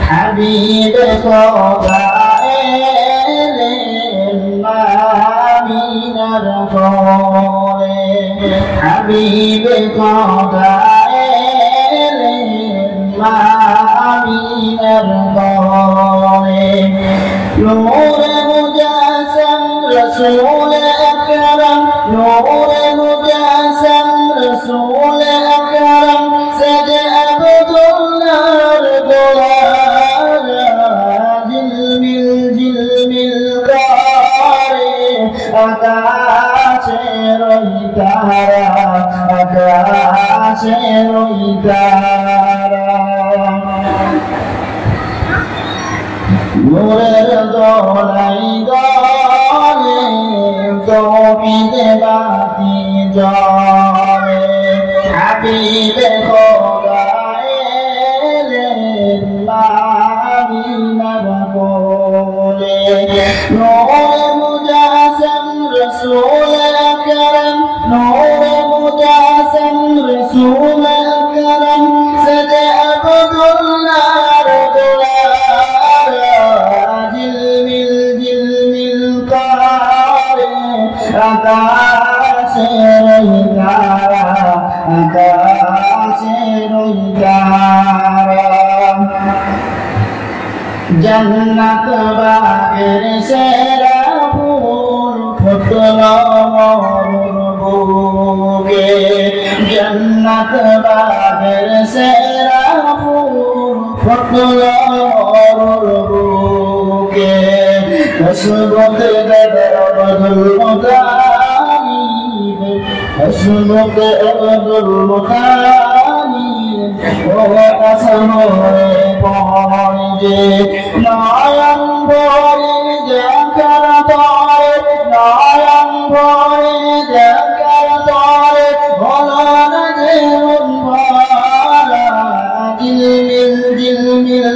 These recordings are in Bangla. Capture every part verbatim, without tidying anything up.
হাবিব খোদা এলেন মামিনার ঘরে হাবিব খোদা এলেন মামিনার ঘরে নূরে মুজাসসাম রাসূল আকরাম নূরে মুজাসসাম রাসূল আকরাম সাজে আব্দুল্লাহর দোয়ারা ঝিলমিল ঝিলমিল করে আকাশে রই তারা আকাশে রই তারা নূরের দোলাই দলে তৌহিদে বাতি জ্বলে হাবিবে খোদা এলেন মামিনার কোলে নূরে মুজাসসাম রাসূল আকরাম নূরে মুজাসসাম রাসূল আকরাম সাজে আব্দুল্লাহর আকাশে রই তারা আকাশে রই তারা জান্নাত বাগের সেরা ফুল ফুটলো মরুর বুকে জান্নাত বাগের সেরা ফুল ফুটলো মরুর বুকে حسنك بدر المطالب حسنك أبد المطالب وقسم بارج نايم بارج كرطارب نايم بارج كرطارب ولا نجم بارا جلمل جلمل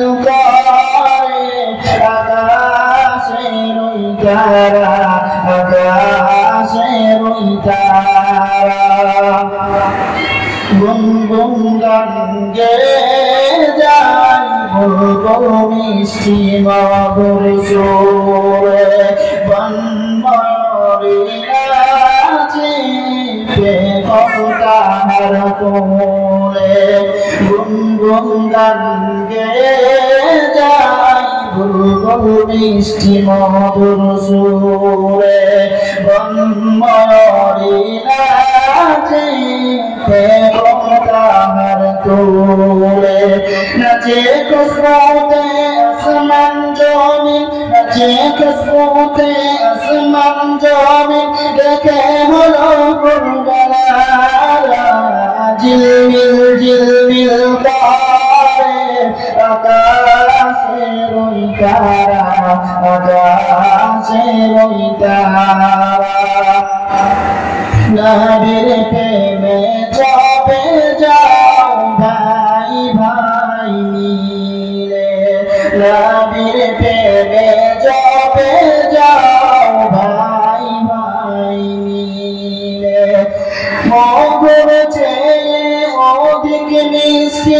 আকাশে রই তারা গুনগুন গান গেয়ে যায় বুলবুল মিষ্টি মধুর সুরে বনময়ূরী নাচে তাহার কোলে গুনগুন গান গেয়ে যায় বুলবুল মিষ্টি মধুর সুরে বনময়ূরী নাচে তাহার কোলে নাচে খুশবুতে আসমান জমিন নাচে খুশবুতে আসমান জমিন দেখে হলো ফুলগালা ঝিলমিল ঝিলমিল করে আকাশে রই তারা আকাশে রই তারা নবীর প্রেমে চপে যাও ভাই ভাই মিলে নবীর প্রেমে চপে যাও ভাই ভাই মিলে মধুর চেয়ে অধিক মিষ্টি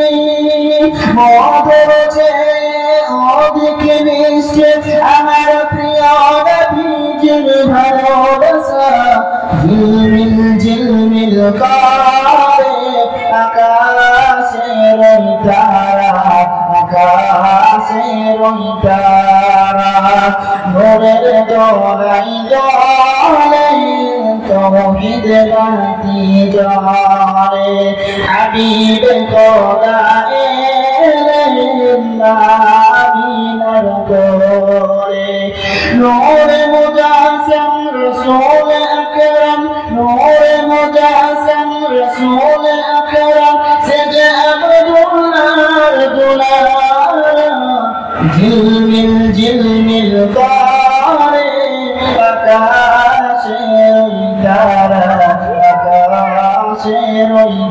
মধুর চেয়ে অধিক মিষ্টি আমার প্রিয় নবীজির ভালোবাসা ঝিলমিল ঝিলমিল করে আকাশে রই তারা আকাশে রই তারা ভোরের দোলাই জলে তৌহিদ বাতি জ্বলে হাবিব খোদা এলেন মামিনার ঘরে নূরে মুজাসসাম রাসূল আকরাম নূরে মুজাসসাম রাসূল আকরাম সাজে আব্দুল্লাহর দুলারা ঝিলমিল ঝিলমিল করে আকাশে রই তারা আকাশে রই